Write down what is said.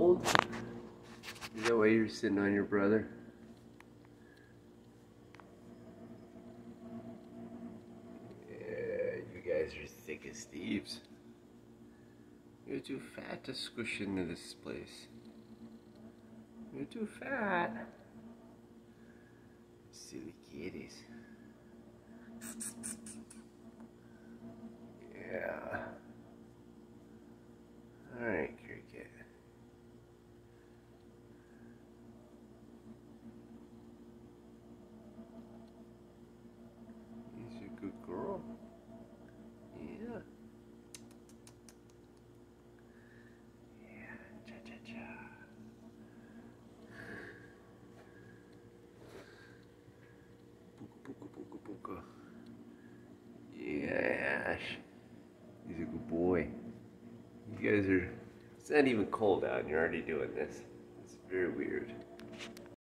cold? Is that why you're sitting on your brother? Yeah, you guys are thick as thieves. You're too fat to squish into this place. You're too fat. Silly kitties. Yeah. Alright, Cricket. He's a good girl. Yeah. Yeah. Cha-cha-cha. Puka, puka, puka, puka. Yeah, Ash. He's a good boy. You guys are... It's not even cold out and you're already doing this. It's very weird.